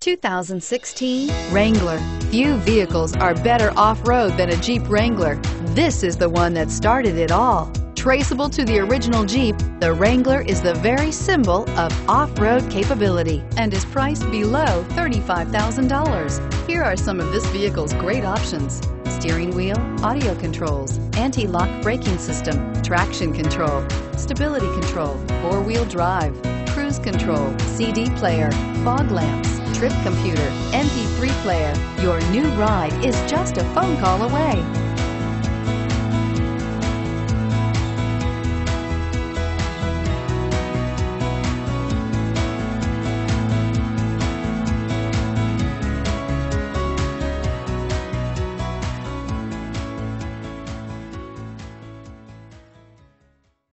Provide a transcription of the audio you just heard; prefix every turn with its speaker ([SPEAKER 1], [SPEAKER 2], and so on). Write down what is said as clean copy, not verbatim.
[SPEAKER 1] 2016 Wrangler. Few vehicles are better off-road than a Jeep Wrangler. This is the one that started it all. Traceable to the original Jeep, the Wrangler is the very symbol of off-road capability and is priced below $35,000. Here are some of this vehicle's great options: steering wheel audio controls, anti-lock braking system, traction control, stability control, four-wheel drive, cruise control, CD player, fog lamps, trip computer, MP3 player. Your new ride is just a phone call away.